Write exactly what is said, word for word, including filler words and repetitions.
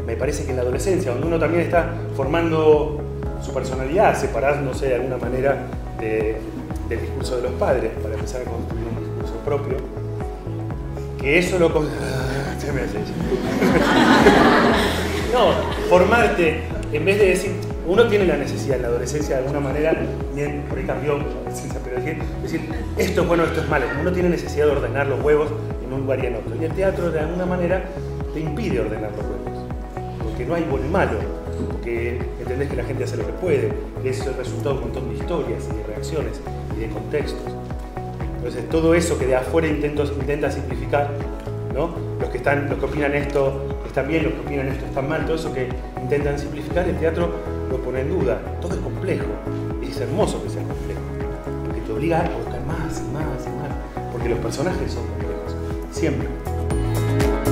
me parece que en la adolescencia, donde uno también está formando su personalidad, separándose de alguna manera de, del discurso de los padres para empezar a construir un discurso propio, que eso lo... ¿Qué me hace? No, formarte, en vez de decir, uno tiene la necesidad en la adolescencia de alguna manera, bien, por ahí cambió la adolescencia, pero decir, decir, esto es bueno, esto es malo, uno tiene necesidad de ordenar los huevos en un lugar y en otro, y el teatro de alguna manera te impide ordenar los huevos, porque no hay bueno y malo, porque entendés que la gente hace lo que puede, que es el resultado de un montón de historias y de reacciones y de contextos. Entonces todo eso que de afuera intento, intenta simplificar, ¿no? Los que están, los que opinan esto están bien, los que opinan esto están mal, todo eso que intentan simplificar, el teatro lo pone en duda. Todo es complejo, y es hermoso que sea complejo, porque te obliga a buscar más y más y más, porque los personajes son complejos, siempre.